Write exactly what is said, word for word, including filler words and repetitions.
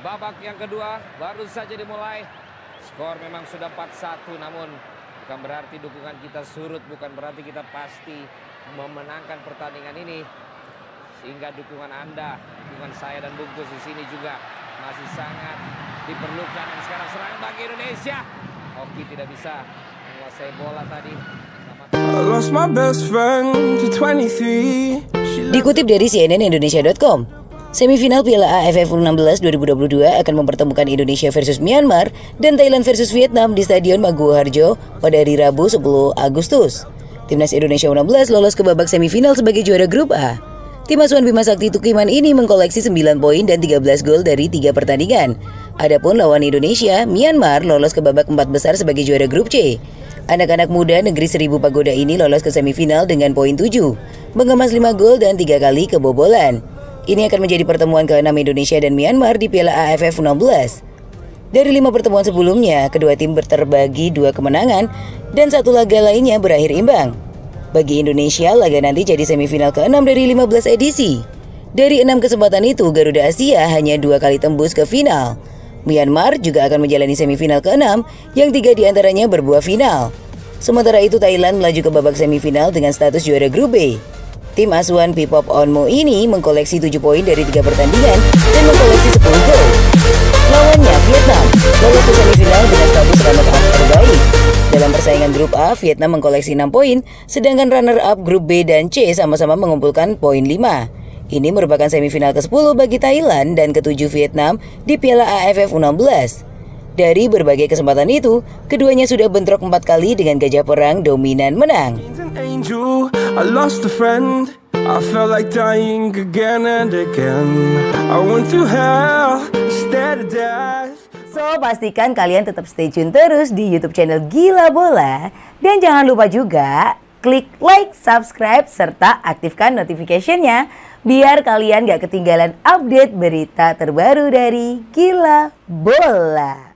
Babak yang kedua baru saja dimulai. Skor memang sudah empat satu, namun bukan berarti dukungan kita surut, bukan berarti kita pasti memenangkan pertandingan ini. Sehingga dukungan Anda, dukungan saya dan Bungkus di sini juga masih sangat diperlukan. Dan sekarang serangan bagi Indonesia. Oki tidak bisa menguasai bola tadi. Dikutip dari C N N Indonesia dot com, semifinal Piala A F F U enam belas dua ribu dua puluh dua akan mempertemukan Indonesia versus Myanmar dan Thailand versus Vietnam di Stadion Maguwo Harjo pada hari Rabu sepuluh Agustus. Timnas Indonesia U enam belas lolos ke babak semifinal sebagai juara grup A. Tim asuhan Bima Sakti Tukiman ini mengkoleksi sembilan poin dan tiga belas gol dari tiga pertandingan. Adapun lawan Indonesia, Myanmar lolos ke babak empat besar sebagai juara grup C. Anak-anak muda negeri Seribu Pagoda ini lolos ke semifinal dengan poin tujuh, mengemas lima gol dan tiga kali kebobolan. Ini akan menjadi pertemuan keenam Indonesia dan Myanmar di Piala A F F U enam belas. Dari lima pertemuan sebelumnya, kedua tim terbagi dua kemenangan dan satu laga lainnya berakhir imbang. Bagi Indonesia, laga nanti jadi semifinal keenam dari lima belas edisi. Dari enam kesempatan itu, Garuda Asia hanya dua kali tembus ke final. Myanmar juga akan menjalani semifinal keenam, yang tiga diantaranya berbuah final. Sementara itu, Thailand melaju ke babak semifinal dengan status juara grup B. Tim asuhan Pipop Onmo ini mengkoleksi tujuh poin dari tiga pertandingan dan mengkoleksi sepuluh gol. Lawannya Vietnam lolos ke semifinal dengan status runner-up terbaik. Dalam persaingan grup A, Vietnam mengkoleksi enam poin, sedangkan runner-up grup B dan C sama-sama mengumpulkan poin lima. Ini merupakan semifinal ke sepuluh bagi Thailand dan ketujuh Vietnam di Piala A F F U enam belas. Dari berbagai kesempatan itu, keduanya sudah bentrok empat kali dengan Gajah Perang dominan menang. I lost a friend, I felt like dying again and again. I went through hell instead of death. So, pastikan kalian tetap stay tune terus di YouTube channel Gila Bola. Dan jangan lupa juga klik like, subscribe, serta aktifkan notification-nya biar kalian gak ketinggalan update berita terbaru dari Gila Bola.